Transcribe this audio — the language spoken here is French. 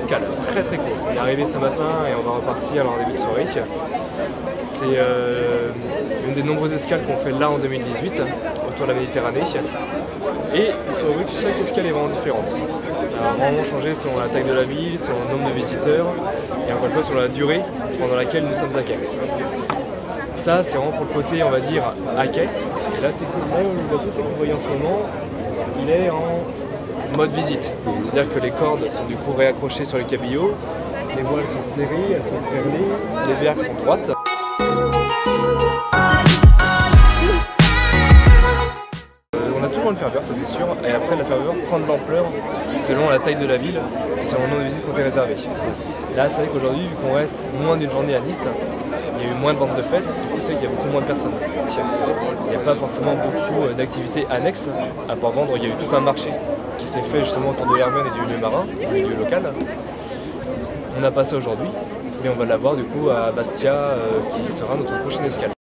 escale, très très courte. On est arrivé ce matin et on va repartir en début de soirée. C'est une des nombreuses escales qu'on fait là en 2018, autour de la Méditerranée. Et il faut avouer que chaque escale est vraiment différente. Ça a vraiment changé selon la taille de la ville, selon le nombre de visiteurs, et encore une fois selon la durée pendant laquelle nous sommes à quai. Ça, c'est vraiment pour le côté, on va dire, à quai. Et là, techniquement, le bateau que vous voyez en ce moment, il est en mode visite. C'est-à-dire que les cordes sont du coup réaccrochées sur les cabillots, les voiles sont serrées, elles sont fermées, les vergues sont droites. On a toujours une ferveur, ça c'est sûr, et après la ferveur prend de l'ampleur selon la taille de la ville et selon le nombre de visites qu'on est réservé. Là, c'est vrai qu'aujourd'hui, vu qu'on reste moins d'une journée à Nice, il y a eu moins de ventes de fêtes, du coup c'est vrai qu'il y a beaucoup moins de personnes. Il n'y a pas forcément beaucoup d'activités annexes, à part vendre, il y a eu tout un marché qui s'est fait justement autour de l'Hermione et du milieu marin, du milieu local. On n'a pas ça aujourd'hui, mais on va l'avoir du coup à Bastia, qui sera notre prochaine escale.